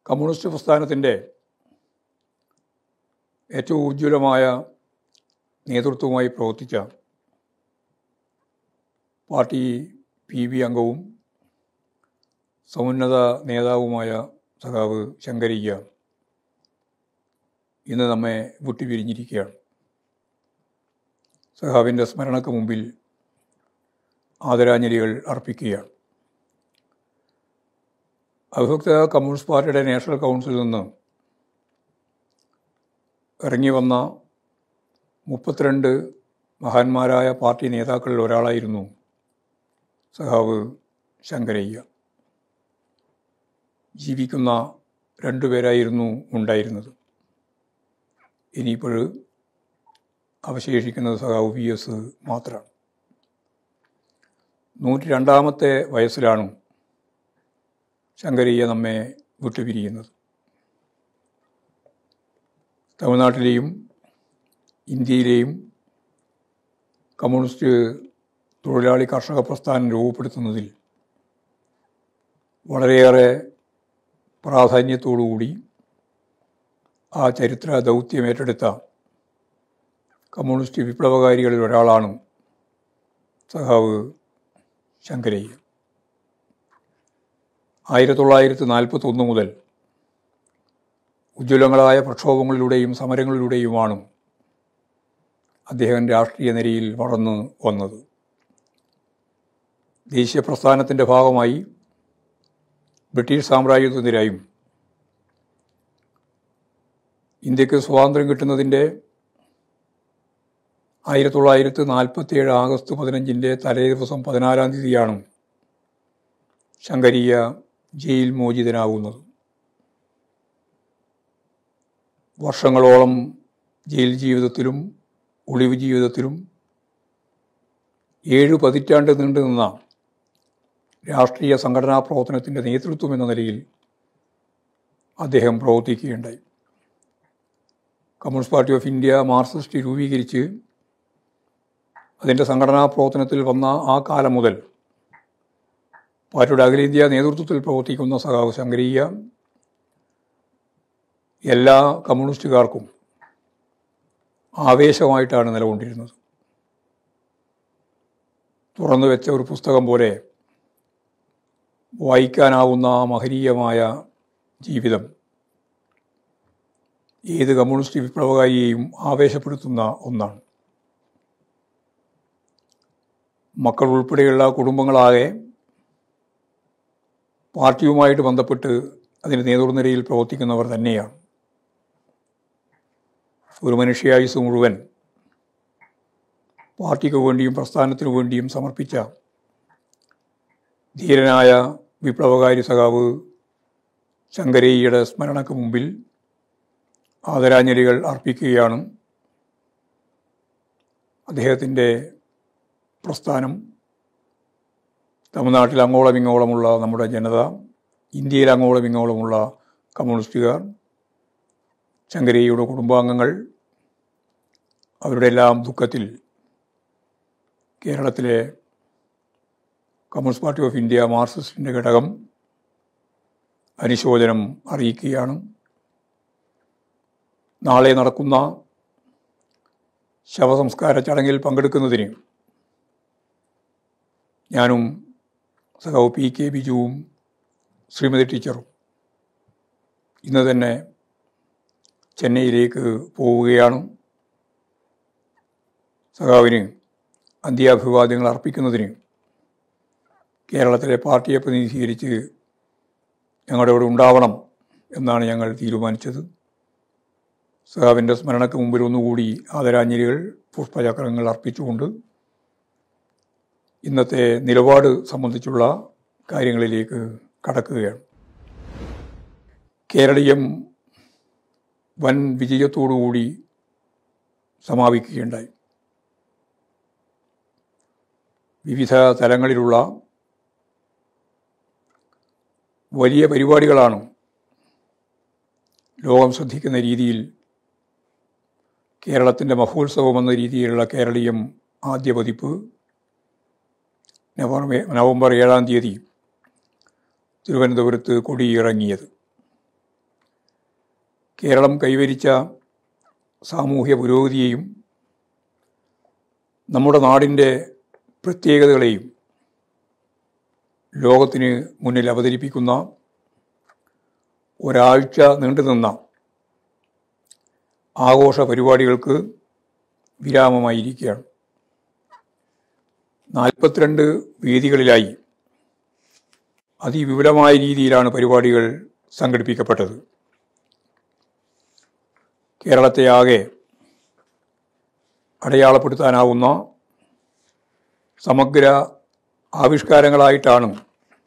Communist പ്രസ്ഥാനത്തിൻ്റെ ഏറ്റവും ഉജ്ജ്വലമായ നേതൃത്വവുമായി പ്രവർത്തിച്ച പാർട്ടി PB അംഗവും സമുന്നത നേതാവുമായ സഖാവ് ശങ്കരയ്യ ഇന്ന് നമ്മെ വിട്ടുപിരിഞ്ഞിരിക്കുകയാണ്. സഖാവിൻ്റെ സ്മരണയ്ക്ക് മുമ്പിൽ ആദരാഞ്ജലികൾ അർപ്പിക്കുകയാണ്. അവിഭക്ത കമ്മ്യൂണിസ്റ്റ് പാർട്ടിയുടെ നാഷണൽ കൗൺസിലിൽ നിന്ന് ഇറങ്ങി വന്ന 32 മഹാന്മാരായ പാർട്ടി നേതാക്കളിൽ ഒരാളായിരുന്നു സഖാവ് ശങ്കരയ്യ. ജീവിക്കുന്ന 2 പേരായിരുന്നു ഉണ്ടായിരുന്നത്. ഇനിയിപ്പോൾ അവശേഷിക്കുന്നത് സഖാവ് PS മാത്രമാണ്. 102ാമത്തെ വയസ്സിലാണ് ശങ്കരയ്യ നമ്മെ വിട്ടുപിരിയുന്നത്. തമിഴ്നാട്ടിലെയും ഇന്ത്യയിലെയും കമ്മ്യൂണിസ്റ്റ് തൊഴിലാളി കർഷക പ്രസ്ഥാനം രൂപപ്പെടുത്തുന്നതിൽ വളരെയേറെ പ്രാധാന്യത്തോടുകൂടി ആ ചരിത്ര ദൗത്യം ഏറ്റെടുത്ത കമ്മ്യൂണിസ്റ്റ് വിപ്ലവകാരികളിൽ ഒരാളാണ് സഖാവ് ശങ്കരയ്യ. 1941 മുതൽ ഉജ്ജ്വലങ്ങളായ പ്രക്ഷോഭങ്ങളിലൂടെയും സമരങ്ങളിലൂടെയുമാണ് അദ്ദേഹം രാഷ്ട്രീയ നിരയിൽ വളർന്നു വന്നത്. ദേശീയ പ്രസ്ഥാനത്തിൻ്റെ ഭാഗമായി ബ്രിട്ടീഷ് സാമ്രാജ്യത്തിനെതിരായും ഇന്ത്യക്ക് സ്വാതന്ത്ര്യം കിട്ടുന്നതിൻ്റെ 1947 ആഗസ്റ്റ് 15 തലേ ദിവസം 14-ാം തീയതിയാണ് ശങ്കരയ്യ ജയിൽ മോചിതനാകുന്നത്. വർഷങ്ങളോളം ജയിൽ ജീവിതത്തിലും ഒളിവ് ജീവിതത്തിലും 7 പതിറ്റാണ്ട് നീണ്ടു നിന്ന രാഷ്ട്രീയ സംഘടനാ പ്രവർത്തനത്തിൻ്റെ നേതൃത്വം എന്ന നിലയിൽ അദ്ദേഹം പ്രവർത്തിക്കുകയുണ്ടായി. Communist Party of India Marxist രൂപീകരിച്ച് അതിൻ്റെ സംഘടനാ പ്രവർത്തനത്തിൽ വന്ന ആ കാലം മുതൽ പാർട്ടിയുടെ അഖിലേന്ത്യാ നേതൃത്വത്തിൽ പ്രവർത്തിക്കുന്ന സഖാവ് ശങ്കരയ്യ എല്ലാ കമ്മ്യൂണിസ്റ്റുകാർക്കും ആവേശമായിട്ടാണ് നിലകൊണ്ടിരുന്നത്. തുറന്നു വെച്ച ഒരു പുസ്തകം പോലെ വായിക്കാനാവുന്ന മഹനീയമായ ജീവിതം ഏത് കമ്മ്യൂണിസ്റ്റ് വിപ്ലവകാരിയെയും ആവേശപ്പെടുത്തുന്ന ഒന്നാണ്. മക്കൾ ഉൾപ്പെടെയുള്ള കുടുംബങ്ങളാകെ പാർട്ടിയുമായിട്ട് ബന്ധപ്പെട്ട് അതിൻ്റെ നേതൃനിരയിൽ പ്രവർത്തിക്കുന്നവർ തന്നെയാണ്. ഒരു മനുഷ്യായുസ് മുഴുവൻ പാർട്ടിക്ക് വേണ്ടിയും പ്രസ്ഥാനത്തിനു വേണ്ടിയും സമർപ്പിച്ച ധീരനായ വിപ്ലവകാരി സഖാവ് ശങ്കരയ്യയുടെ സ്മരണയ്ക്ക് മുമ്പിൽ ആദരാഞ്ജലികൾ അർപ്പിക്കുകയാണ്. അദ്ദേഹത്തിൻ്റെ പ്രസ്ഥാനം തമിഴ്നാട്ടിൽ അങ്ങോളം ഇങ്ങോളമുള്ള നമ്മുടെ ജനത, ഇന്ത്യയിൽ അങ്ങോളം ഇങ്ങോളമുള്ള കമ്മ്യൂണിസ്റ്റുകാർ, ശങ്കരയ്യയുടെ കുടുംബാംഗങ്ങൾ, അവരുടെ എല്ലാം ദുഃഖത്തിൽ കേരളത്തിലെ കമ്മ്യൂണിസ്റ്റ് പാർട്ടി ഓഫ് ഇന്ത്യ മാർക്സിസ്റ്റിൻ്റെ ഘടകം അനുശോചനം അറിയിക്കുകയാണ്. നാളെ നടക്കുന്ന ശവസംസ്കാര ചടങ്ങിൽ പങ്കെടുക്കുന്നതിന് ഞാനും സഖാവ് PK ബിജുവും ശ്രീമതി ടീച്ചറും ഇന്ന് തന്നെ ചെന്നൈയിലേക്ക് പോവുകയാണ്. സഖാവിന് അന്ത്യാഭിവാദ്യങ്ങൾ അർപ്പിക്കുന്നതിന് കേരളത്തിലെ പാർട്ടിയെ പ്രതിനിധീകരിച്ച് ഞങ്ങളുടെ ഇവിടെ ഉണ്ടാവണം എന്നാണ് ഞങ്ങൾ തീരുമാനിച്ചത്. സഖാവിൻ്റെ സ്മരണയ്ക്ക് മുമ്പിൽ ഒന്നുകൂടി ആദരാഞ്ജലികൾ, പുഷ്പചക്രങ്ങൾ അർപ്പിച്ചുകൊണ്ട് ഇന്നത്തെ നിലപാട് സംബന്ധിച്ചുള്ള കാര്യങ്ങളിലേക്ക് കടക്കുകയാണ്. കേരളീയം വൻ വിജയത്തോടുകൂടി സമാപിക്കുകയുണ്ടായി. വിവിധ തലങ്ങളിലുള്ള വലിയ പരിപാടികളാണ് ലോകം ശ്രദ്ധിക്കുന്ന രീതിയിൽ കേരളത്തിൻ്റെ മഹോത്സവം എന്ന രീതിയിലുള്ള കേരളീയം ആദ്യ പതിപ്പ് നവംബർ 7-ാം തീയതി തിരുവനന്തപുരത്ത് കൊടിയിറങ്ങിയത്. കേരളം കൈവരിച്ച സാമൂഹ്യ പുരോഗതിയെയും നമ്മുടെ നാടിൻ്റെ പ്രത്യേകതകളെയും ലോകത്തിന് മുന്നിൽ അവതരിപ്പിക്കുന്ന ഒരാഴ്ച നീണ്ടുനിന്ന ആഘോഷ പരിപാടികൾക്ക് വിരാമമായിരിക്കുകയാണ്. 42 വേദികളിലായി അതിവിപുലമായ രീതിയിലാണ് പരിപാടികൾ സംഘടിപ്പിക്കപ്പെട്ടത്. കേരളത്തെ ആകെ അടയാളപ്പെടുത്താനാവുന്ന സമഗ്ര ആവിഷ്കാരങ്ങളായിട്ടാണ്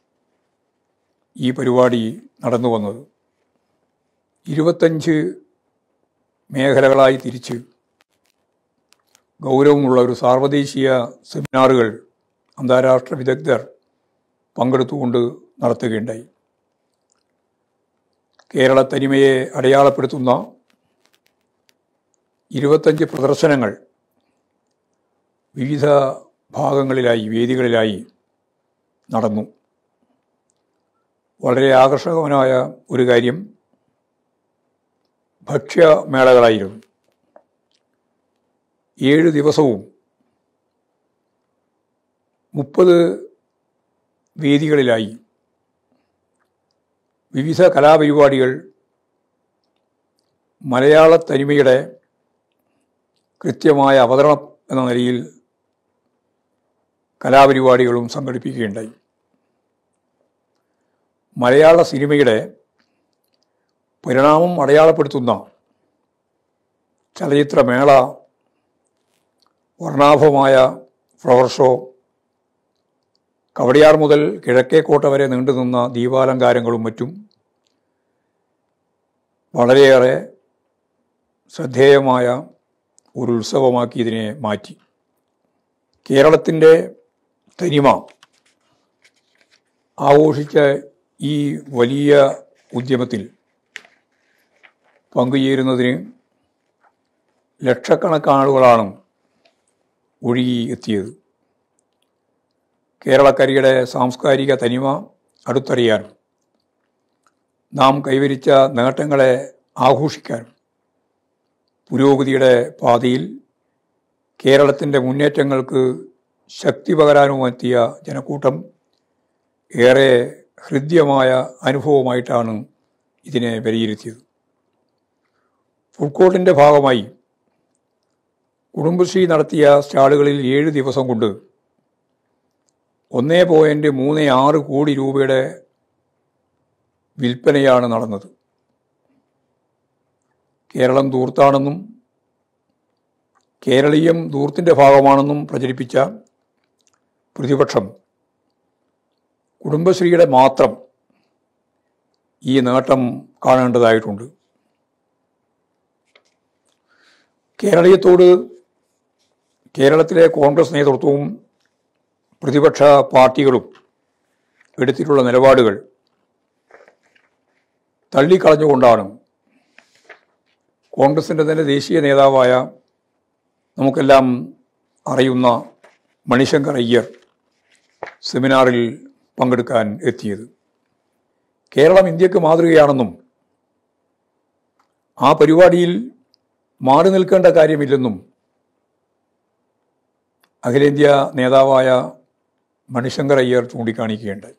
ഈ പരിപാടി നടന്നു വന്നത്. 25 മേഖലകളായി തിരിച്ച് ഗൗരവമുള്ള ഒരു സാർവദേശീയ സെമിനാറുകൾ അന്താരാഷ്ട്ര വിദഗ്ധർ പങ്കെടുത്തുകൊണ്ട് നടത്തുകയുണ്ടായി. കേരള തനിമയെ അടയാളപ്പെടുത്തുന്ന 25 പ്രദർശനങ്ങൾ വിവിധ ഭാഗങ്ങളിലായി വേദികളിലായി നടന്നു. വളരെ ആകർഷകമായ ഒരു കാര്യം ഭക്ഷ്യമേളകളായിരുന്നു. 7 ദിവസവും 30 വേദികളിലായി വിവിധ കലാപരിപാടികൾ മലയാള തനിമയുടെ കൃത്യമായ അവതരണം എന്ന നിലയിൽ കലാപരിപാടികളും സംഘടിപ്പിക്കുകയുണ്ടായി. മലയാള സിനിമയുടെ പരിണാമം അടയാളപ്പെടുത്തുന്ന ചലച്ചിത്രമേള, വർണ്ണാഭമായ ഫ്ലവർ ഷോ, കവടിയാർ മുതൽ കിഴക്കേക്കോട്ട വരെ നീണ്ടുനിന്ന ദീപാലങ്കാരങ്ങളും മറ്റും വളരെയേറെ ശ്രദ്ധേയമായ ഒരു ഉത്സവമാക്കി ഇതിനെ മാറ്റി. കേരളത്തിൻ്റെ തനിമ ആഘോഷിച്ച ഈ വലിയ ഉദ്യമത്തിൽ പങ്കുചേരുന്നതിന് ലക്ഷക്കണക്കാണ് ആളുകളാണ് ഒഴുകി എത്തിയത്. കേരളക്കരയുടെ സാംസ്കാരിക തനിമ അടുത്തറിയാനും നാം കൈവരിച്ച നേട്ടങ്ങളെ ആഘോഷിക്കാനും പുരോഗതിയുടെ പാതയിൽ കേരളത്തിൻ്റെ മുന്നേറ്റങ്ങൾക്ക് ശക്തി പകരാനുമെത്തിയ ജനക്കൂട്ടം ഏറെ ഹൃദ്യമായ അനുഭവമായിട്ടാണ് ഇതിനെ വിലയിരുത്തിയത്. ഫുഡ് കോർട്ടിൻ്റെ ഭാഗമായി കുടുംബശ്രീ നടത്തിയ സ്റ്റാളുകളിൽ 7 ദിവസം കൊണ്ട് 1.36 കോടി രൂപയുടെ വിൽപ്പനയാണ് നടന്നത്. കേരളം ധൂർത്താണെന്നും കേരളീയം ധൂർത്തിൻ്റെ ഭാഗമാണെന്നും പ്രചരിപ്പിച്ച പ്രതിപക്ഷം കുടുംബശ്രീയുടെ മാത്രം ഈ നേട്ടം കാണേണ്ടതായിട്ടുണ്ട്. കേരളീയത്തോട് കേരളത്തിലെ കോൺഗ്രസ് നേതൃത്വവും പ്രതിപക്ഷ പാർട്ടികളും എടുത്തിട്ടുള്ള നിലപാടുകൾ തള്ളിക്കളഞ്ഞുകൊണ്ടാണ് കോൺഗ്രസിൻ്റെ തന്നെ ദേശീയ നേതാവായ നമുക്കെല്ലാം അറിയുന്ന മണിശങ്കർ അയ്യർ സെമിനാറിൽ പങ്കെടുക്കാൻ എത്തിയത്. കേരളം ഇന്ത്യക്ക് മാതൃകയാണെന്നും ആ പരിപാടിയിൽ മാറി നിൽക്കേണ്ട കാര്യമില്ലെന്നും അഖിലേന്ത്യാ നേതാവായ മണിശങ്കർ അയ്യർ ചൂണ്ടിക്കാണിക്കുകയുണ്ടായി.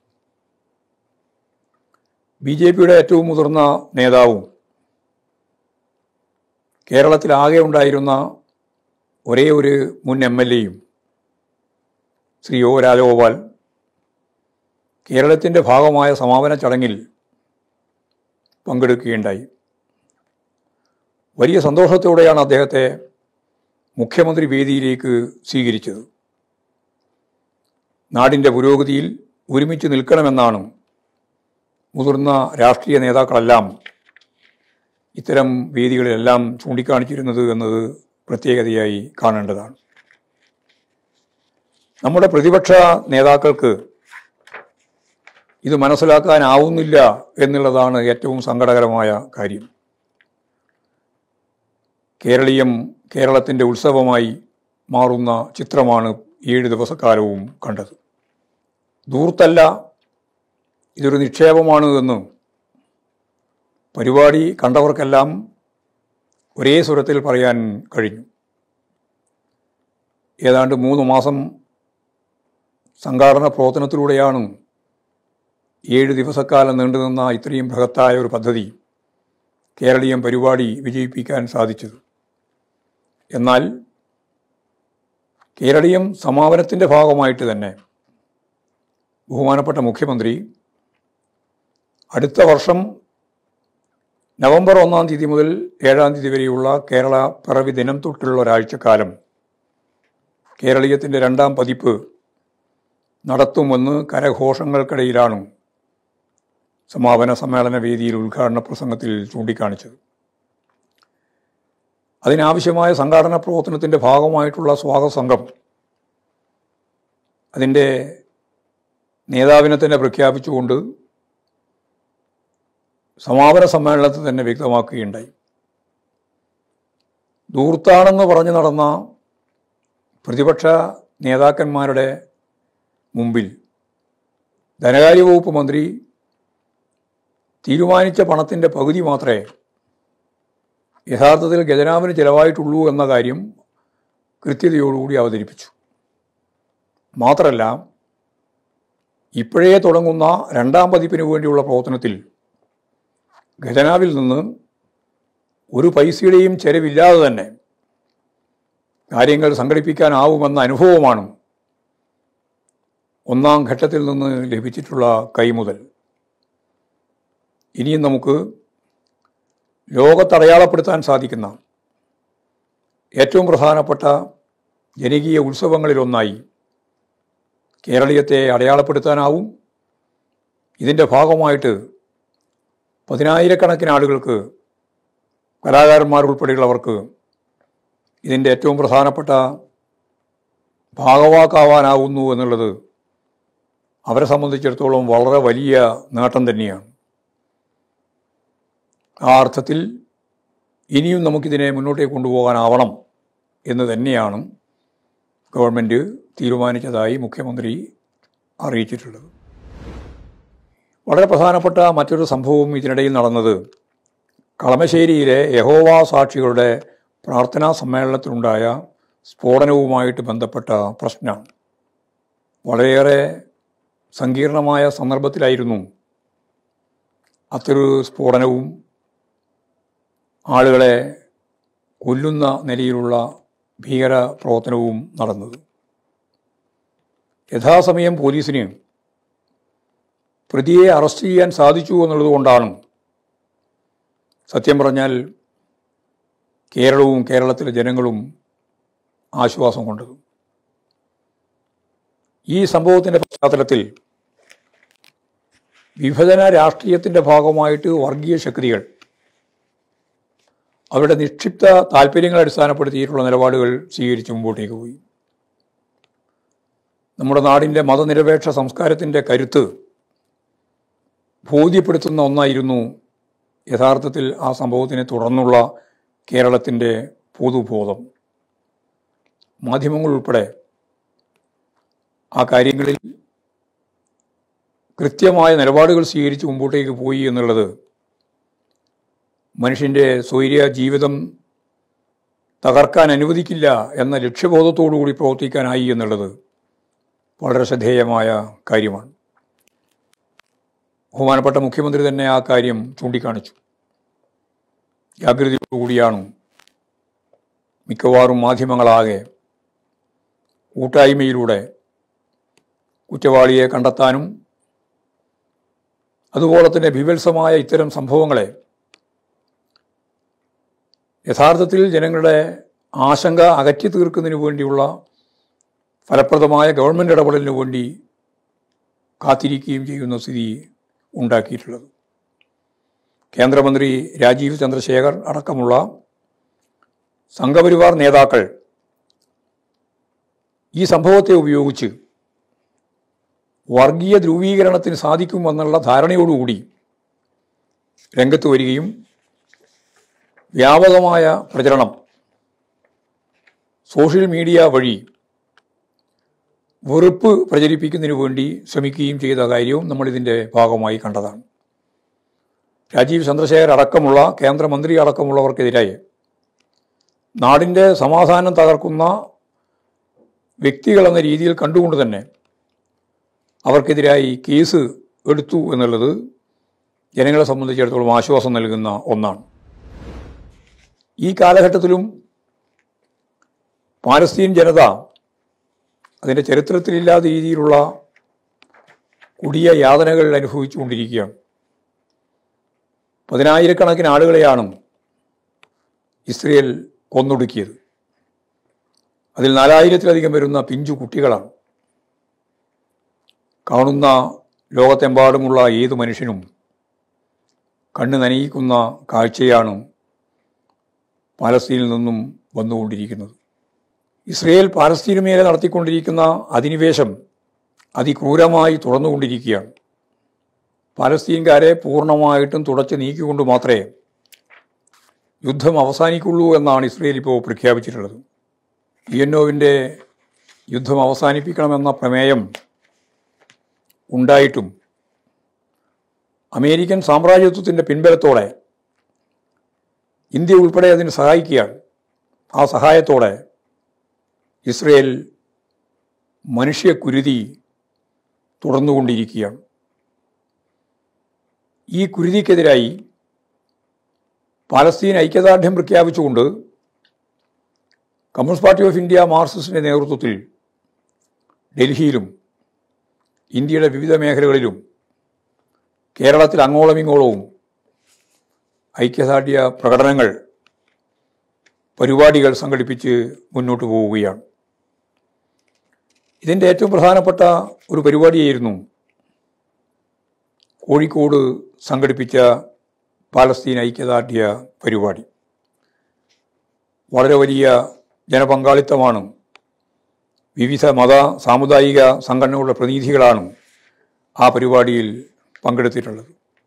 BJPയുടെ ഏറ്റവും മുതിർന്ന നേതാവും കേരളത്തിലാകെ ഉണ്ടായിരുന്ന ഒരേ ഒരു മുൻ MLAയും ശ്രീ O രാജഗോപാൽ കേരളത്തിൻ്റെ ഭാഗമായ സമാപന ചടങ്ങിൽ പങ്കെടുക്കുകയുണ്ടായി. വലിയ സന്തോഷത്തോടെയാണ് അദ്ദേഹത്തെ മുഖ്യമന്ത്രി വേദിയിലേക്ക് സ്വീകരിച്ചത്. നാടിൻ്റെ പുരോഗതിയിൽ ഒരുമിച്ച് നിൽക്കണമെന്നാണ് മുതിർന്ന രാഷ്ട്രീയ നേതാക്കളെല്ലാം ഇത്തരം വേദികളിലെല്ലാം ചൂണ്ടിക്കാണിച്ചിരുന്നത് എന്നത് പ്രത്യേകതയായി കാണേണ്ടതാണ്. നമ്മുടെ പ്രതിപക്ഷ നേതാക്കൾക്ക് ഇത് മനസ്സിലാക്കാനാവുന്നില്ല എന്നുള്ളതാണ് ഏറ്റവും സങ്കടകരമായ കാര്യം. കേരളീയം കേരളത്തിൻ്റെ ഉത്സവമായി മാറുന്ന ചിത്രമാണ് 7 ദിവസക്കാലവും കണ്ടത്. ധൂർത്തല്ല, ഇതൊരു നിക്ഷേപമാണ് എന്ന് പരിപാടി കണ്ടവർക്കെല്ലാം ഒരേ സ്വരത്തിൽ പറയാൻ കഴിഞ്ഞു. ഏതാണ്ട് 3 മാസം സംഘാടന പ്രവർത്തനത്തിലൂടെയാണ് 7 ദിവസക്കാലം നീണ്ടുനിന്ന ഇത്രയും ബൃഹത്തായ ഒരു പദ്ധതി കേരളീയം പരിപാടി വിജയിപ്പിക്കാൻ സാധിച്ചത്. എന്നാൽ കേരളീയം സമാപനത്തിൻ്റെ ഭാഗമായിട്ട് തന്നെ ബഹുമാനപ്പെട്ട മുഖ്യമന്ത്രി അടുത്ത വർഷം നവംബർ 1-ാം തീയതി മുതൽ 7-ാം തീയതി വരെയുള്ള കേരള പിറവി ദിനം തൊട്ടുള്ള ഒരാഴ്ചക്കാലം കേരളീയത്തിൻ്റെ 2ാം പതിപ്പ് നടത്തുമെന്ന് കരഘോഷങ്ങൾക്കിടയിലാണ് സമാപന സമ്മേളന വേദിയിൽ ഉദ്ഘാടന പ്രസംഗത്തിൽ ചൂണ്ടിക്കാണിച്ചത്. അതിനാവശ്യമായ സംഘാടന പ്രവർത്തനത്തിൻ്റെ ഭാഗമായിട്ടുള്ള സ്വാഗത സംഘം അതിൻ്റെ നേതാവിനെ തന്നെ പ്രഖ്യാപിച്ചുകൊണ്ട് സമാപന സമ്മേളനത്തിൽ തന്നെ വ്യക്തമാക്കുകയുണ്ടായി. ദൂർത്താണെന്ന് പറഞ്ഞു നടന്ന പ്രതിപക്ഷ നേതാക്കന്മാരുടെ മുമ്പിൽ ധനകാര്യ വകുപ്പ് മന്ത്രി തീരുമാനിച്ച പണത്തിൻ്റെ പകുതി മാത്രമേ യഥാർത്ഥത്തിൽ ഖജനാവിന് ചിലവായിട്ടുള്ളൂ എന്ന കാര്യം കൃത്യതയോടുകൂടി അവതരിപ്പിച്ചു. മാത്രമല്ല, ഇപ്പോഴേ തുടങ്ങുന്ന 2ാം പതിപ്പിന് വേണ്ടിയുള്ള പ്രവർത്തനത്തിൽ ഖജനാവിൽ നിന്ന് ഒരു പൈസയുടെയും ചെലവില്ലാതെ തന്നെ കാര്യങ്ങൾ സംഘടിപ്പിക്കാനാവുമെന്ന അനുഭവമാണ് 1-ാം ഘട്ടത്തിൽ നിന്ന് ലഭിച്ചിട്ടുള്ള കൈമുതൽ. ഇനിയും നമുക്ക് ലോകത്തടയാളപ്പെടുത്താൻ സാധിക്കുന്ന ഏറ്റവും പ്രധാനപ്പെട്ട ജനകീയ ഉത്സവങ്ങളിലൊന്നായി കേരളീയത്തെ അടയാളപ്പെടുത്താനാവും. ഇതിൻ്റെ ഭാഗമായിട്ട് 10,000-കണക്കിന് ആളുകൾക്ക്, കലാകാരന്മാരുൾപ്പെടെയുള്ളവർക്ക് ഇതിൻ്റെ ഏറ്റവും പ്രധാനപ്പെട്ട ഭാഗവാക്കാവാനാവുന്നു എന്നുള്ളത് അവരെ സംബന്ധിച്ചിടത്തോളം വളരെ വലിയ നേട്ടം തന്നെയാണ്. ആ അർത്ഥത്തിൽ ഇനിയും നമുക്കിതിനെ മുന്നോട്ടേക്ക് കൊണ്ടുപോകാനാവണം എന്ന് തന്നെയാണ് ഗവൺമെൻറ് തീരുമാനിച്ചതായി മുഖ്യമന്ത്രി അറിയിച്ചിട്ടുള്ളത്. വളരെ പ്രധാനപ്പെട്ട മറ്റൊരു സംഭവം ഇതിനിടയിൽ നടന്നത് കളമശ്ശേരിയിലെ യഹോവ സാക്ഷികളുടെ പ്രാർത്ഥനാ സമ്മേളനത്തിലുണ്ടായ സ്ഫോടനവുമായിട്ട് ബന്ധപ്പെട്ട പ്രശ്നമാണ്. വളരെയേറെ സങ്കീർണമായ സന്ദർഭത്തിലായിരുന്നു അത്തരൊരു സ്ഫോടനവും ആളുകളെ കൊല്ലുന്ന നിലയിലുള്ള ഭീകര പ്രവർത്തനവും നടന്നത്. യഥാസമയം പോലീസിന് പ്രതിയെ അറസ്റ്റ് ചെയ്യാൻ സാധിച്ചു എന്നുള്ളതുകൊണ്ടാണ് സത്യം പറഞ്ഞാൽ കേരളവും കേരളത്തിലെ ജനങ്ങളും ആശ്വാസം കൊണ്ടത്. ഈ സംഭവത്തിൻ്റെ പശ്ചാത്തലത്തിൽ വിഭജന രാഷ്ട്രീയത്തിൻ്റെ ഭാഗമായിട്ട് വർഗീയ ശക്തികൾ അവരുടെ നിക്ഷിപ്ത താല്പര്യങ്ങളെ അടിസ്ഥാനപ്പെടുത്തിയിട്ടുള്ള നിലപാടുകൾ സ്വീകരിച്ച് മുമ്പോട്ടേക്ക് പോയി. നമ്മുടെ നാടിൻ്റെ മതനിരപേക്ഷ സംസ്കാരത്തിൻ്റെ കരുത്ത് ബോധ്യപ്പെടുത്തുന്ന ഒന്നായിരുന്നു യഥാർത്ഥത്തിൽ ആ സംഭവത്തിനെ തുടർന്നുള്ള കേരളത്തിൻ്റെ പൊതുബോധം. മാധ്യമങ്ങൾ ഉൾപ്പെടെ ആ കാര്യങ്ങളിൽ കൃത്യമായ നിലപാടുകൾ സ്വീകരിച്ച് മുമ്പോട്ടേക്ക് പോയി എന്നുള്ളത് മനുഷ്യൻ്റെ സ്വൈര്യ ജീവിതം തകർക്കാൻ അനുവദിക്കില്ല എന്ന ലക്ഷ്യബോധത്തോടുകൂടി പ്രവർത്തിക്കാനായി എന്നുള്ളത് വളരെ ശ്രദ്ധേയമായ കാര്യമാണ്. ബഹുമാനപ്പെട്ട മുഖ്യമന്ത്രി തന്നെ ആ കാര്യം ചൂണ്ടിക്കാണിച്ചു. ജാഗ്രതയോടുകൂടിയാണ് മിക്കവാറും മാധ്യമങ്ങളാകെ കൂട്ടായ്മയിലൂടെ കുറ്റവാളിയെ കണ്ടെത്താനും അതുപോലെ തന്നെ ബീഭത്സമായ ഇത്തരം സംഭവങ്ങളെ യഥാർത്ഥത്തിൽ ജനങ്ങളുടെ ആശങ്ക അകറ്റി തീർക്കുന്നതിന് വേണ്ടിയുള്ള ഫലപ്രദമായ ഗവൺമെൻറ് ഇടപെടലിന് വേണ്ടി കാത്തിരിക്കുകയും ചെയ്യുന്ന സ്ഥിതി ഉണ്ടാക്കിയിട്ടുള്ളത്. കേന്ദ്രമന്ത്രി രാജീവ് ചന്ദ്രശേഖർ അടക്കമുള്ള സംഘപരിവാർ നേതാക്കൾ ഈ സംഭവത്തെ ഉപയോഗിച്ച് വർഗീയ ധ്രുവീകരണത്തിന് സാധിക്കുമെന്നുള്ള ധാരണയോടുകൂടി രംഗത്ത് വരികയും വ്യാപകമായ പ്രചരണം സോഷ്യൽ മീഡിയ വഴി വെറുപ്പ് പ്രചരിപ്പിക്കുന്നതിന് വേണ്ടി ശ്രമിക്കുകയും ചെയ്ത കാര്യവും നമ്മളിതിൻ്റെ ഭാഗമായി കണ്ടതാണ്. രാജീവ് ചന്ദ്രശേഖർ അടക്കമുള്ള കേന്ദ്രമന്ത്രി അടക്കമുള്ളവർക്കെതിരായി നാടിൻ്റെ സമാധാനം തകർക്കുന്ന വ്യക്തികളെന്ന രീതിയിൽ കണ്ടുകൊണ്ട് തന്നെ അവർക്കെതിരായി കേസ് എടുത്തു എന്നുള്ളത് ജനങ്ങളെ സംബന്ധിച്ചിടത്തോളം ആശ്വാസം നൽകുന്ന ഒന്നാണ്. ഈ കാലഘട്ടത്തിലും പാലസ്തീൻ ജനത അതിൻ്റെ ചരിത്രത്തിലില്ലാത്ത രീതിയിലുള്ള കൊടിയ യാതനകൾ അനുഭവിച്ചുകൊണ്ടിരിക്കുകയാണ്. പതിനായിരക്കണക്കിന് ആളുകളെയാണ് ഇസ്രയേൽ കൊന്നൊടുക്കിയത്. അതിൽ 4000-ലധികം വരുന്ന പിഞ്ചു കുട്ടികളാണ്. കാണുന്ന ലോകത്തെമ്പാടുമുള്ള ഏതു മനുഷ്യനും കണ്ണ് നനയിക്കുന്ന കാഴ്ചയാണ് പാലസ്തീനിൽ നിന്നും വന്നുകൊണ്ടിരിക്കുന്നത്. ഇസ്രയേൽ പാലസ്തീനു മേലെ നടത്തിക്കൊണ്ടിരിക്കുന്ന അധിനിവേശം അതിക്രൂരമായി തുടർന്നുകൊണ്ടിരിക്കുകയാണ്. പാലസ്തീൻകാരെ പൂർണ്ണമായിട്ടും തുടച്ചു നീക്കിക്കൊണ്ട് മാത്രമേ യുദ്ധം അവസാനിക്കുള്ളൂ എന്നാണ് ഇസ്രയേൽ ഇപ്പോൾ പ്രഖ്യാപിച്ചിട്ടുള്ളത്. UNOവിൻ്റെ യുദ്ധം അവസാനിപ്പിക്കണമെന്ന പ്രമേയം ഉണ്ടായിട്ടും അമേരിക്കൻ സാമ്രാജ്യത്വത്തിൻ്റെ പിൻബലത്തോടെ ഇന്ത്യ ഉൾപ്പെടെ അതിന് സഹായിക്കുകയാണ്. ആ സഹായത്തോടെ ഇസ്രയേൽ മനുഷ്യക്കുരുതി തുടർന്നുകൊണ്ടിരിക്കുകയാണ്. ഈ കുരുതിക്കെതിരായി പാലസ്തീൻ ഐക്യദാർഢ്യം പ്രഖ്യാപിച്ചുകൊണ്ട് കമ്മ്യൂണിസ്റ്റ് പാർട്ടി ഓഫ് ഇന്ത്യ മാർക്സിസ്റ്റിൻ്റെ നേതൃത്വത്തിൽ ഡൽഹിയിലും ഇന്ത്യയുടെ വിവിധ മേഖലകളിലും കേരളത്തിൽ അങ്ങോളം ഇങ്ങോളവും ഐക്യദാർഢ്യ പ്രകടനങ്ങൾ പരിപാടികൾ സംഘടിപ്പിച്ച് മുന്നോട്ട് പോവുകയാണ്. ഇതിൻ്റെ ഏറ്റവും പ്രധാനപ്പെട്ട ഒരു പരിപാടിയായിരുന്നു കോഴിക്കോട് സംഘടിപ്പിച്ച പാലസ്തീൻ ഐക്യദാർഢ്യ പരിപാടി. വളരെ വലിയ ജനപങ്കാളിത്തമാണ്. വിവിധ മത സാമുദായിക സംഘടനകളുടെ പ്രതിനിധികളാണ് ആ പരിപാടിയിൽ പങ്കെടുത്തിട്ടുള്ളത്.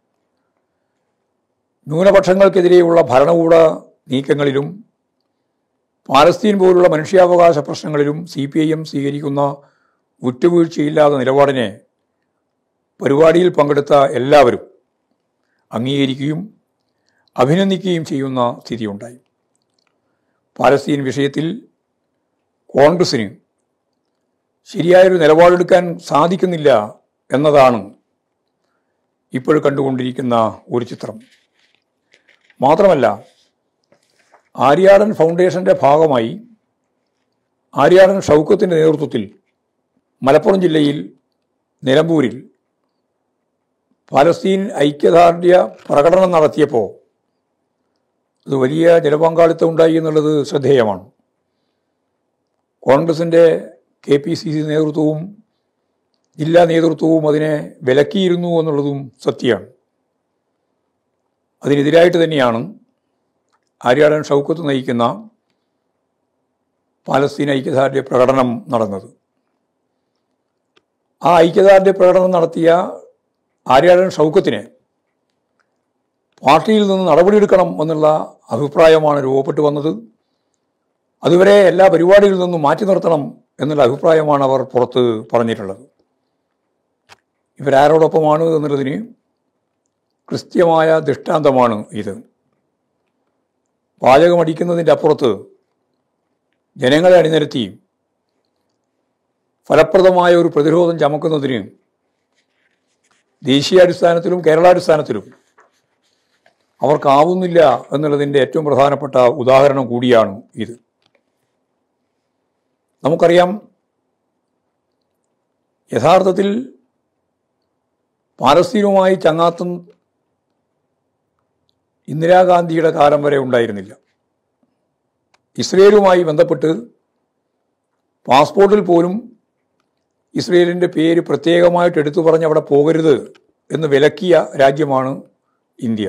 ന്യൂനപക്ഷങ്ങൾക്കെതിരെയുള്ള ഭരണകൂട നീക്കങ്ങളിലും പാലസ്തീൻ പോലുള്ള മനുഷ്യാവകാശ പ്രശ്നങ്ങളിലും CPIM സ്വീകരിക്കുന്ന വിട്ടുവീഴ്ചയില്ലാത്ത നിലപാടിനെ പരിപാടിയിൽ പങ്കെടുത്ത എല്ലാവരും അംഗീകരിക്കുകയും അഭിനന്ദിക്കുകയും ചെയ്യുന്ന സ്ഥിതിയുണ്ടായി. പാലസ്തീൻ വിഷയത്തിൽ കോൺഗ്രസിന് ശരിയായൊരു നിലപാടെടുക്കാൻ സാധിക്കുന്നില്ല എന്നതാണ് ഇപ്പോൾ കണ്ടുകൊണ്ടിരിക്കുന്ന ഒരു ചിത്രം. മാത്രമല്ല, ആര്യാടൻ ഫൗണ്ടേഷൻ്റെ ഭാഗമായി ആര്യാടൻ ഷൗക്കത്തിൻ്റെ നേതൃത്വത്തിൽ മലപ്പുറം ജില്ലയിൽ നിലമ്പൂരിൽ പാലസ്തീൻ ഐക്യദാർഢ്യ പ്രകടനം നടത്തിയപ്പോൾ അത് വലിയ ജനപങ്കാളിത്തം ഉണ്ടായി എന്നുള്ളത് ശ്രദ്ധേയമാണ്. കോൺഗ്രസിൻ്റെ KPCC നേതൃത്വവും ജില്ലാ നേതൃത്വവും അതിനെ വിലക്കിയിരുന്നു എന്നുള്ളതും സത്യമാണ്. അതിനെതിരായിട്ട് തന്നെയാണ് ആര്യാടൻ ഷൗക്കത്ത് നയിക്കുന്ന പാലസ്തീൻ ഐക്യദാർഢ്യ പ്രകടനം നടന്നത്. ആ ഐക്യദാർഢ്യ പ്രകടനം നടത്തിയ ആര്യാടൻ ഷൗക്കത്തിനെ പാർട്ടിയിൽ നിന്ന് നടപടിയെടുക്കണം എന്നുള്ള അഭിപ്രായമാണ് രൂപപ്പെട്ടു വന്നത്. അതുവരെ എല്ലാ പരിപാടികളിൽ നിന്നും മാറ്റി നിർത്തണം എന്നുള്ള അഭിപ്രായമാണ് അവർ പുറത്ത് പറഞ്ഞിട്ടുള്ളത്. ഇവരാരോടൊപ്പമാണ് എന്നുള്ളതിന് കൃത്യമായ ദൃഷ്ടാന്തമാണ് ഇത്. പാചകമടിക്കുന്നതിൻ്റെ അപ്പുറത്ത് ജനങ്ങളെ അണിനിരത്തി ഫലപ്രദമായ ഒരു പ്രതിരോധം ചമക്കുന്നതിന് ദേശീയാടിസ്ഥാനത്തിലും കേരളാടിസ്ഥാനത്തിലും അവർക്കാവുന്നില്ല എന്നുള്ളതിൻ്റെ ഏറ്റവും പ്രധാനപ്പെട്ട ഉദാഹരണം കൂടിയാണ് ഇത്. നമുക്കറിയാം, യഥാർത്ഥത്തിൽ പാലസ്തീനുമായി ചങ്ങാത്തം ഇന്ദിരാഗാന്ധിയുടെ കാലം വരെ ഉണ്ടായിരുന്നില്ല. ഇസ്രയേലുമായി ബന്ധപ്പെട്ട് പാസ്പോർട്ടിൽ പോലും ഇസ്രയേലിൻ്റെ പേര് പ്രത്യേകമായിട്ട് എടുത്തു പറഞ്ഞ് അവിടെ പോകരുത് എന്ന് വിലക്കിയ രാജ്യമാണ് ഇന്ത്യ.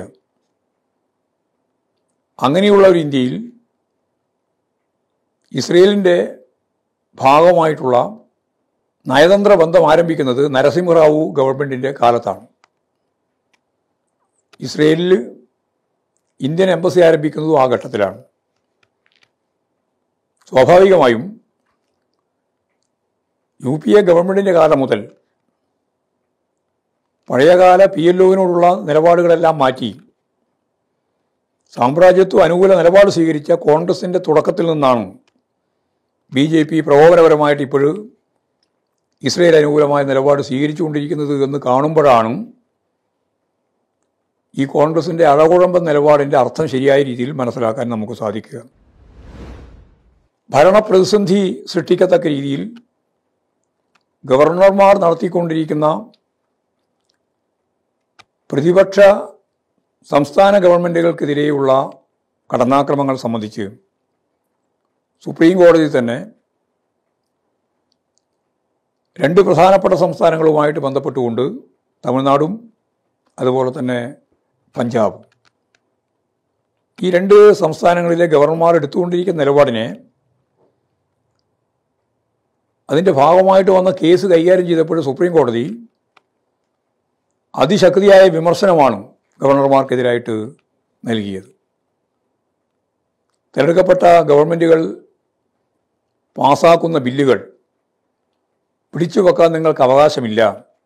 അങ്ങനെയുള്ള ഒരു ഇന്ത്യയിൽ ഇസ്രയേലിൻ്റെ ഭാഗമായിട്ടുള്ള നയതന്ത്ര ബന്ധം ആരംഭിക്കുന്നത് നരസിംഹറാവു ഗവൺമെൻറ്റിൻ്റെ കാലത്താണ്. ഇസ്രയേലിൽ ഇന്ത്യൻ എംബസി ആരംഭിക്കുന്നതും ആ ഘട്ടത്തിലാണ്. സ്വാഭാവികമായും UPA ഗവൺമെൻറ്റിൻ്റെ കാലം മുതൽ പഴയകാല PLOവിനോടുള്ള നിലപാടുകളെല്ലാം മാറ്റി സാമ്രാജ്യത്വ അനുകൂല നിലപാട് സ്വീകരിച്ച കോൺഗ്രസിൻ്റെ തുടക്കത്തിൽ നിന്നാണ് BJP പ്രകോപനപരമായിട്ട് ഇപ്പോഴും ഇസ്രയേൽ അനുകൂലമായ നിലപാട് സ്വീകരിച്ചുകൊണ്ടിരിക്കുന്നത് എന്ന് കാണുമ്പോഴാണ് ഈ കോൺഗ്രസിൻ്റെ അഴകുഴമ്പൻ നിലപാടിൻ്റെ അർത്ഥം ശരിയായ രീതിയിൽ മനസ്സിലാക്കാൻ നമുക്ക് സാധിക്കുക. ഭരണപ്രതിസന്ധി സൃഷ്ടിക്കത്തക്ക രീതിയിൽ ഗവർണർമാർ നടത്തിക്കൊണ്ടിരിക്കുന്ന പ്രതിപക്ഷ സംസ്ഥാന ഗവൺമെൻറ്റുകൾക്കെതിരെയുള്ള കടന്നാക്രമങ്ങൾ സംബന്ധിച്ച് സുപ്രീം കോടതി തന്നെ രണ്ട് പ്രധാനപ്പെട്ട സംസ്ഥാനങ്ങളുമായിട്ട് ബന്ധപ്പെട്ടുകൊണ്ട് തമിഴ്നാടും അതുപോലെ തന്നെ പഞ്ചാബും ഈ രണ്ട് സംസ്ഥാനങ്ങളിലെ ഗവർണർമാർ എടുത്തുകൊണ്ടിരിക്കുന്ന നിലപാടിനെ അതിൻ്റെ ഭാഗമായിട്ട് വന്ന കേസ് കൈകാര്യം ചെയ്തപ്പോൾ സുപ്രീം കോടതി അതിശക്തിയായ വിമർശനമാണ് ഗവർണർമാർക്കെതിരായിട്ട് നൽകിയത്. തിരഞ്ഞെടുക്കപ്പെട്ട ഗവൺമെൻറ്റുകൾ പാസ്സാക്കുന്ന ബില്ലുകൾ പിടിച്ചു വെക്കാൻ നിങ്ങൾക്ക് അവകാശമില്ല.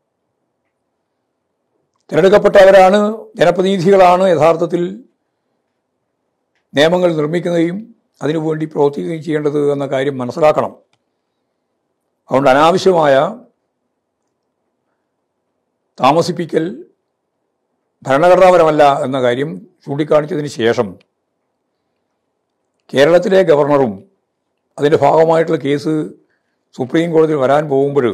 തിരഞ്ഞെടുക്കപ്പെട്ടവരാണ്, ജനപ്രതിനിധികളാണ് യഥാർത്ഥത്തിൽ നിയമങ്ങൾ നിർമ്മിക്കുകയും അതിനുവേണ്ടി പ്രവർത്തിക്കുകയും ചെയ്യേണ്ടത് എന്ന കാര്യം മനസ്സിലാക്കണം. അതുകൊണ്ട് അനാവശ്യമായ താമസിപ്പിക്കൽ ഭരണഘടനാപരമല്ല എന്ന കാര്യം ചൂണ്ടിക്കാണിച്ചതിന് ശേഷം കേരളത്തിലെ ഗവർണറും അതിൻ്റെ ഭാഗമായിട്ടുള്ള കേസ് സുപ്രീം കോടതിയിൽ വരാൻ പോകുമ്പോൾ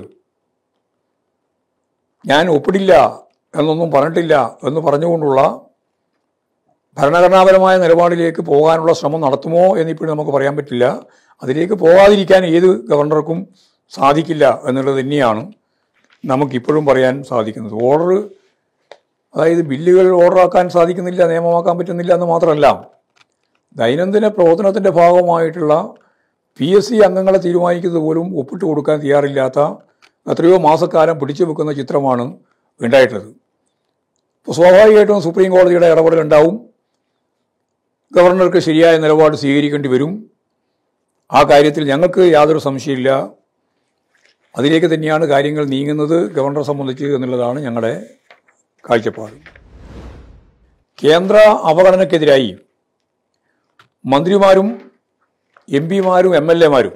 ഞാൻ ഒപ്പിടില്ല എന്നൊന്നും പറഞ്ഞിട്ടില്ല എന്ന് പറഞ്ഞുകൊണ്ടുള്ള ഭരണഘടനാപരമായ നിലപാടിലേക്ക് പോകാനുള്ള ശ്രമം നടത്തുമോ എന്നിപ്പോഴും നമുക്ക് പറയാൻ പറ്റില്ല. അതിലേക്ക് പോകാതിരിക്കാൻ ഏത് ഗവർണർക്കും സാധിക്കില്ല എന്നുള്ളത് തന്നെയാണ് നമുക്കിപ്പോഴും പറയാൻ സാധിക്കുന്നത്. ഓർഡർ, അതായത് ബില്ലുകൾ ഓർഡറാക്കാൻ സാധിക്കുന്നില്ല, നിയമമാക്കാൻ പറ്റുന്നില്ല എന്ന് മാത്രമല്ല, ദൈനംദിന പ്രവർത്തനത്തിൻ്റെ ഭാഗമായിട്ടുള്ള PSC അംഗങ്ങളെ തീരുമാനിക്കുന്നത് പോലും ഒപ്പിട്ട് കൊടുക്കാൻ തയ്യാറില്ലാത്ത എത്രയോ മാസക്കാലം പിടിച്ചു വെക്കുന്ന ചിത്രമാണ് ഉണ്ടായിട്ടുള്ളത്. അപ്പോൾ സ്വാഭാവികമായിട്ടും സുപ്രീം കോടതിയുടെ ഇടപെടലുണ്ടാവും. ഗവർണർക്ക് ശരിയായ നിലപാട് സ്വീകരിക്കേണ്ടി വരും. ആ കാര്യത്തിൽ ഞങ്ങൾക്ക് യാതൊരു സംശയമില്ല. അതിലേക്ക് തന്നെയാണ് കാര്യങ്ങൾ നീങ്ങുന്നത് ഗവർണറെ സംബന്ധിച്ച് എന്നുള്ളതാണ് ഞങ്ങളുടെ കാഴ്ചപ്പാട്. കേന്ദ്ര അവഗണനയ്ക്കെതിരായി മന്ത്രിമാരും MP-മാരും MLA-മാരും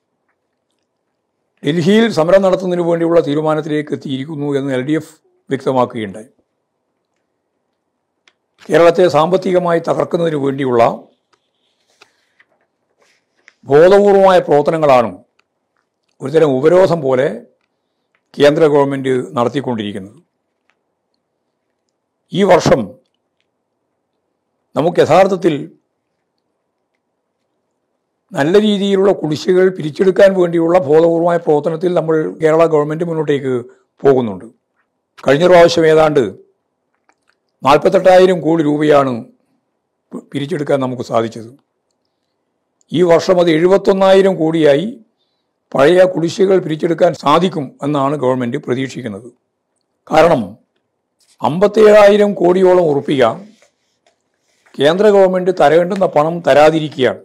ഡൽഹിയിൽ സമരം നടത്തുന്നതിന് വേണ്ടിയുള്ള തീരുമാനത്തിലേക്ക് എത്തിയിരിക്കുന്നു എന്ന് LDF വ്യക്തമാക്കുകയുണ്ടായി. കേരളത്തെ സാമ്പത്തികമായി തകർക്കുന്നതിന് വേണ്ടിയുള്ള ബോധപൂർവമായ പ്രവർത്തനങ്ങളാണ് ഒരുതരം ഉപരോധം പോലെ കേന്ദ്ര ഗവൺമെൻറ് നടത്തിക്കൊണ്ടിരിക്കുന്നത്. ഈ വർഷം നമുക്ക് യഥാർത്ഥത്തിൽ നല്ല രീതിയിലുള്ള കുടിശ്ശികൾ പിരിച്ചെടുക്കാൻ വേണ്ടിയുള്ള ബോധപൂർവമായ പ്രവർത്തനത്തിൽ നമ്മൾ കേരള ഗവൺമെൻറ് മുന്നോട്ടേക്ക് പോകുന്നുണ്ട്. കഴിഞ്ഞ പ്രാവശ്യം ഏതാണ്ട് 48,000 കോടി രൂപയാണ് പിരിച്ചെടുക്കാൻ നമുക്ക് സാധിച്ചത്. ഈ വർഷം അത് 71,000 കോടിയായി പഴയ കുടിശ്ശികൾ പിരിച്ചെടുക്കാൻ സാധിക്കും എന്നാണ് ഗവൺമെൻറ് പ്രതീക്ഷിക്കുന്നത്. കാരണം 57,000 കോടിയോളം ഉറുപ്പിക കേന്ദ്ര ഗവൺമെൻറ് തരേണ്ടുന്ന പണം തരാതിരിക്കുകയാണ്.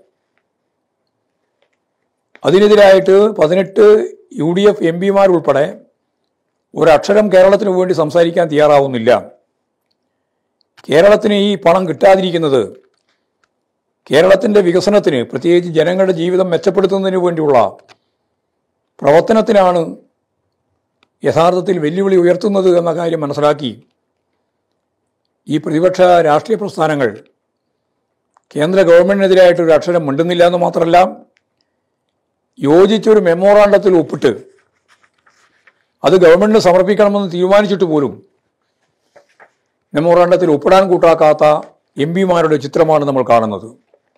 അതിനെതിരായിട്ട് 18 UDF MP-മാരുൾപ്പെടെ ഒരക്ഷരം കേരളത്തിന് വേണ്ടി സംസാരിക്കാൻ തയ്യാറാവുന്നില്ല. കേരളത്തിന് ഈ പണം കിട്ടാതിരിക്കുന്നത് കേരളത്തിൻ്റെ വികസനത്തിന്, പ്രത്യേകിച്ച് ജനങ്ങളുടെ ജീവിതം മെച്ചപ്പെടുത്തുന്നതിന് വേണ്ടിയുള്ള പ്രവർത്തനത്തിനാണ് യഥാർത്ഥത്തിൽ വെല്ലുവിളി ഉയർത്തുന്നത് എന്ന കാര്യം മനസ്സിലാക്കി ഈ പ്രതിപക്ഷ രാഷ്ട്രീയ പ്രസ്ഥാനങ്ങൾ കേന്ദ്ര ഗവൺമെൻറ്റിനെതിരായിട്ടൊരു അക്ഷരം മിണ്ടുന്നില്ല എന്ന് മാത്രമല്ല, യോജിച്ചൊരു മെമ്മോറാണ്ടത്തിൽ ഒപ്പിട്ട് അത് ഗവൺമെൻറ്റിന് സമർപ്പിക്കണമെന്ന് തീരുമാനിച്ചിട്ട് പോലും മെമ്മോറാണ്ടത്തിൽ ഒപ്പിടാൻ കൂട്ടാക്കാത്ത MP-മാരുടെ ചിത്രമാണ് നമ്മൾ കാണുന്നത്.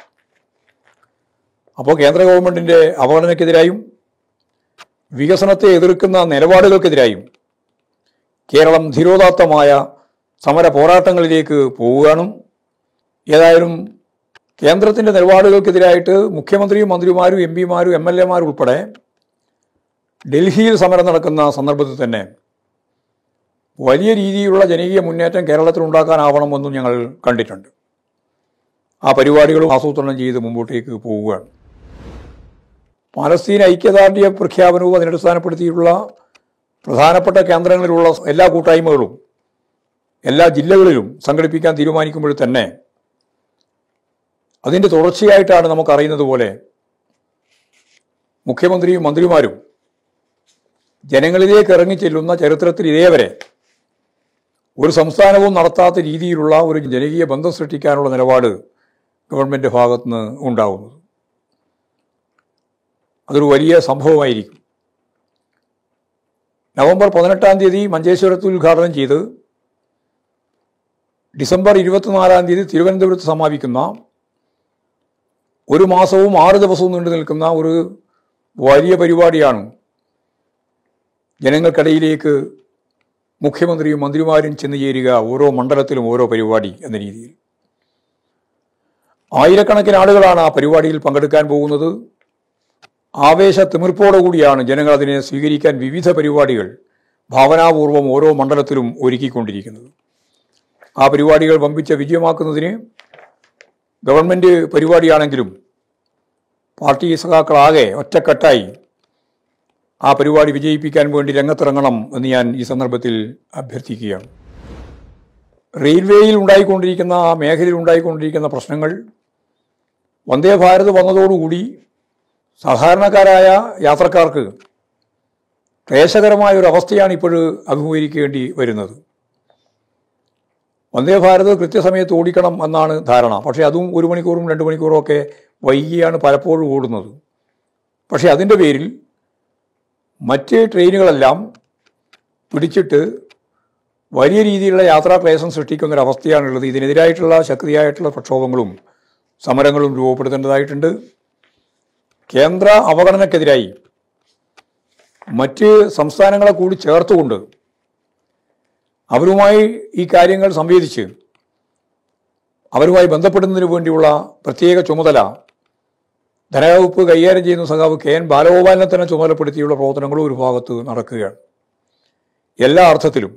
അപ്പോൾ കേന്ദ്ര ഗവൺമെൻറ്റിൻ്റെ അവഗണനയ്ക്കെതിരായും വികസനത്തെ എതിർക്കുന്ന നിലപാടുകൾക്കെതിരായും കേരളം ധീരോദാത്തമായ സമര പോരാട്ടങ്ങളിലേക്ക് പോവുകയാണ്. ഏതായാലും കേന്ദ്രത്തിൻ്റെ നിലപാടുകൾക്കെതിരായിട്ട് മുഖ്യമന്ത്രിയും മന്ത്രിമാരും MP-മാരും MLA-മാരും ഉൾപ്പെടെ ഡൽഹിയിൽ സമരം നടക്കുന്ന സന്ദർഭത്തിൽ തന്നെ വലിയ രീതിയിലുള്ള ജനകീയ മുന്നേറ്റം കേരളത്തിലുണ്ടാക്കാനാവണമെന്നും ഞങ്ങൾ കണ്ടിട്ടുണ്ട്. ആ പരിപാടികളും ആസൂത്രണം ചെയ്ത് മുമ്പോട്ടേക്ക് പോവുകയാണ്. പാലസ്തീൻ ഐക്യദാർഢ്യ പ്രഖ്യാപനവും അതിനടിസ്ഥാനപ്പെടുത്തിയിട്ടുള്ള പ്രധാനപ്പെട്ട കേന്ദ്രങ്ങളിലുള്ള എല്ലാ കൂട്ടായ്മകളും എല്ലാ ജില്ലകളിലും സംഘടിപ്പിക്കാൻ തീരുമാനിക്കുമ്പോൾ തന്നെ അതിൻ്റെ തുടർച്ചയായിട്ടാണ് നമുക്കറിയുന്നത് പോലെ മുഖ്യമന്ത്രിയും മന്ത്രിമാരും ജനങ്ങളിലേക്ക് ഇറങ്ങിച്ചെല്ലുന്ന ചരിത്രത്തിൽ ഇതേവരെ ഒരു സംസ്ഥാനവും നടത്താത്ത രീതിയിലുള്ള ഒരു ജനകീയ ബന്ധം സൃഷ്ടിക്കാനുള്ള നിലപാട് ഗവൺമെൻറ് ഭാഗത്തു നിന്ന് ഉണ്ടാകുന്നത്. അതൊരു വലിയ സംഭവമായിരിക്കും. നവംബർ 18-ാം തീയതി മഞ്ചേശ്വരത്ത് ഉദ്ഘാടനം ചെയ്ത് ഡിസംബർ 24-ാം തീയതി തിരുവനന്തപുരത്ത് സമാപിക്കുന്ന 1 മാസവും 6 ദിവസവും നീണ്ടു നിൽക്കുന്ന ഒരു വലിയ പരിപാടിയാണ് ജനങ്ങൾക്കിടയിലേക്ക് മുഖ്യമന്ത്രിയും മന്ത്രിമാരും ചെന്ന് ചേരുക, ഓരോ മണ്ഡലത്തിലും ഓരോ പരിപാടി എന്ന രീതിയിൽ. ആയിരക്കണക്കിന് ആളുകളാണ് ആ പരിപാടിയിൽ പങ്കെടുക്കാൻ പോകുന്നത്. ആവേശത്തിമിർപ്പോടുകൂടിയാണ് ജനങ്ങൾ അതിനെ സ്വീകരിക്കാൻ വിവിധ പരിപാടികൾ ഭാവനാപൂർവം ഓരോ മണ്ഡലത്തിലും ഒരുക്കിക്കൊണ്ടിരിക്കുന്നത്. ആ പരിപാടികൾ വമ്പിച്ച വിജയമാക്കുന്നതിന് ഗവൺമെൻറ് പരിപാടിയാണെങ്കിലും പാർട്ടി സഖാക്കളാകെ ഒറ്റക്കെട്ടായി ആ പരിപാടി വിജയിപ്പിക്കാൻ വേണ്ടി രംഗത്തിറങ്ങണം എന്ന് ഞാൻ ഈ സന്ദർഭത്തിൽ അഭ്യർത്ഥിക്കുകയാണ്. റെയിൽവേയിൽ ഉണ്ടായിക്കൊണ്ടിരിക്കുന്ന, ആ മേഖലയിൽ ഉണ്ടായിക്കൊണ്ടിരിക്കുന്ന പ്രശ്നങ്ങൾ വന്ദേ ഭാരത് വന്നതോടുകൂടി സാധാരണക്കാരായ യാത്രക്കാർക്ക് ക്ലേശകരമായ ഒരു അവസ്ഥയാണ് ഇപ്പോൾ അഭിമുഖീകരിക്കേണ്ടി വരുന്നത്. വന്ദേ ഭാരത് കൃത്യസമയത്ത് ഓടിക്കണം എന്നാണ് ധാരണ. പക്ഷേ അതും 1 മണിക്കൂറും 2 മണിക്കൂറും ഒക്കെ വൈകിയാണ് പലപ്പോഴും ഓടുന്നത്. പക്ഷേ അതിൻ്റെ പേരിൽ മറ്റ് ട്രെയിനുകളെല്ലാം പിടിച്ചിട്ട് വലിയ രീതിയിലുള്ള യാത്രാ ക്ലേശം സൃഷ്ടിക്കുന്നൊരവസ്ഥയാണുള്ളത്. ഇതിനെതിരായിട്ടുള്ള ശക്തിയായിട്ടുള്ള പ്രക്ഷോഭങ്ങളും സമരങ്ങളും രൂപപ്പെടുത്തേണ്ടതായിട്ടുണ്ട്. കേന്ദ്ര അവഗണനയ്ക്കെതിരായി മറ്റ് സംസ്ഥാനങ്ങളെ കൂടി ചേർത്തുകൊണ്ട് അവരുമായി ഈ കാര്യങ്ങൾ സംവേദിച്ച് അവരുമായി ബന്ധപ്പെടുന്നതിന് വേണ്ടിയുള്ള പ്രത്യേക ചുമതല ധനവകുപ്പ് കൈകാര്യം ചെയ്യുന്ന സഖാവ് KN ബാലഗോപാലിനെ തന്നെ ചുമതലപ്പെടുത്തിയുള്ള പ്രവർത്തനങ്ങളും ഒരു ഭാഗത്ത് നടക്കുകയാണ്. എല്ലാ അർത്ഥത്തിലും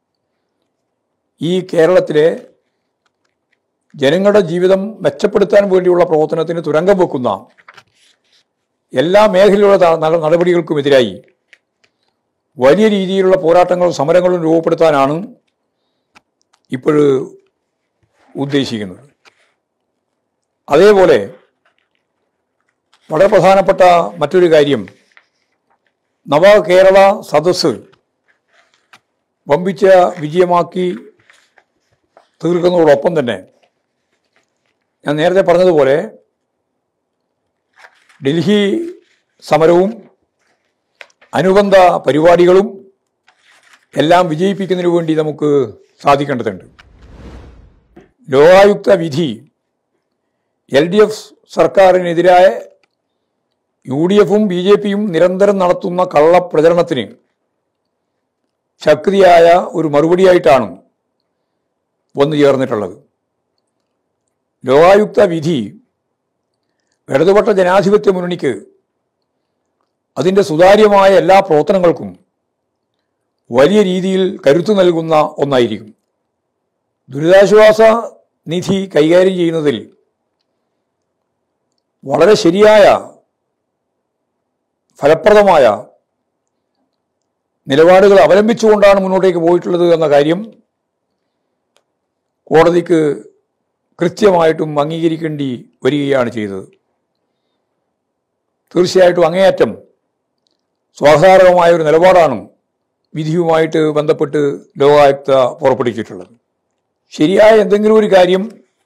ഈ കേരളത്തിലെ ജനങ്ങളുടെ ജീവിതം മെച്ചപ്പെടുത്താൻ വേണ്ടിയുള്ള പ്രവർത്തനത്തിന് തുരങ്കം വെക്കുന്ന എല്ലാ മേഖലയിലുള്ള നടപടികൾക്കുമെതിരായി വലിയ രീതിയിലുള്ള പോരാട്ടങ്ങളും സമരങ്ങളും രൂപപ്പെടുത്താനാണ് ഇപ്പോൾ ഉദ്ദേശിക്കുന്നത്. അതേപോലെ വളരെ പ്രധാനപ്പെട്ട മറ്റൊരു കാര്യം, നവകേരള സദസ്സ് വമ്പിച്ച വിജയമാക്കി തീർക്കുന്നതോടൊപ്പം തന്നെ ഞാൻ നേരത്തെ പറഞ്ഞതുപോലെ ഡൽഹി സമരവും അനുബന്ധ പരിപാടികളും എല്ലാം വിജയിപ്പിക്കുന്നതിന് വേണ്ടി നമുക്ക് സാധിക്കേണ്ടതുണ്ട്. ലോകായുക്ത വിധി LDF സർക്കാരിനെതിരായ UDFും BJPയും നിരന്തരം നടത്തുന്ന കള്ളപ്രചരണത്തിന് ശക്തിയായ ഒരു മറുപടിയായിട്ടാണ് വന്നു ചേർന്നിട്ടുള്ളത്. ലോകായുക്ത വിധി ഇടതുപക്ഷ ജനാധിപത്യ മുന്നണിക്ക് അതിൻ്റെ സുതാര്യമായ എല്ലാ പ്രവർത്തനങ്ങൾക്കും വലിയ രീതിയിൽ കരുത്തു നൽകുന്ന ഒന്നായിരിക്കും. ദുരിതാശ്വാസ നിധി കൈകാര്യം ചെയ്യുന്നതിൽ വളരെ ശരിയായ ഫലപ്രദമായ നിലപാടുകൾ അവലംബിച്ചുകൊണ്ടാണ് മുന്നോട്ടേക്ക് പോയിട്ടുള്ളത് എന്ന കാര്യം കോടതിക്ക് കൃത്യമായിട്ടും അംഗീകരിക്കേണ്ടി വരികയാണ് ചെയ്തത്. തീർച്ചയായിട്ടും അങ്ങേയറ്റം സ്വാധാരണമായ ഒരു നിലപാടാണ് വിധിയുമായിട്ട് ബന്ധപ്പെട്ട് ലോകായുക്ത പുറപ്പെടുവിച്ചിട്ടുള്ളത്. ശരിയായ എന്തെങ്കിലും ഒരു കാര്യം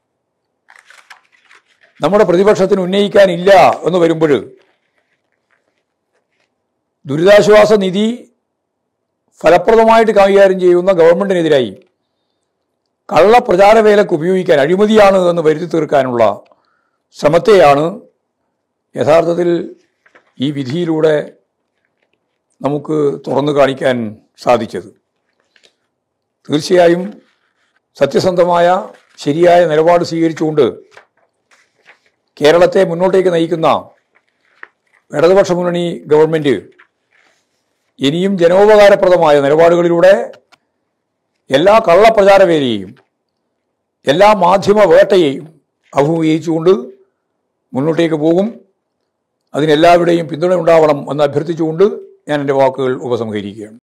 നമ്മുടെ പ്രതിപക്ഷത്തിന് ഉന്നയിക്കാനില്ല എന്ന് വരുമ്പോൾ ദുരിതാശ്വാസ നിധി ഫലപ്രദമായിട്ട് കൈകാര്യം ചെയ്യുന്ന ഗവൺമെൻറ്റിനെതിരായി കള്ളപ്രചാരവേലക്ക് ഉപയോഗിക്കാൻ, അഴിമതിയാണ് എന്ന് വരുത്തി തീർക്കാനുള്ള ശ്രമത്തെയാണ് യഥാർത്ഥത്തിൽ ഈ വിധിയിലൂടെ നമുക്ക് തുറന്നു കാണിക്കാൻ സാധിച്ചത്. തീർച്ചയായും സത്യസന്ധമായ ശരിയായ നിലപാട് സ്വീകരിച്ചുകൊണ്ട് കേരളത്തെ മുന്നോട്ടേക്ക് നയിക്കുന്ന ഇടതുപക്ഷ മുന്നണി ഗവൺമെൻറ് ഇനിയും ജനോപകാരപ്രദമായ നിലപാടുകളിലൂടെ എല്ലാ കള്ളപ്രചാരവേലയെയും എല്ലാ മാധ്യമ വേട്ടയെയും അഭിമുഖീകരിച്ചുകൊണ്ട് മുന്നോട്ടേക്ക് പോകും. അതിനെല്ലാവരുടെയും പിന്തുണ ഉണ്ടാവണം എന്ന് അഭ്യർത്ഥിച്ചുകൊണ്ട് ഞാൻ എൻ്റെ വാക്കുകൾ ഉപസംഹരിക്കുകയാണ്.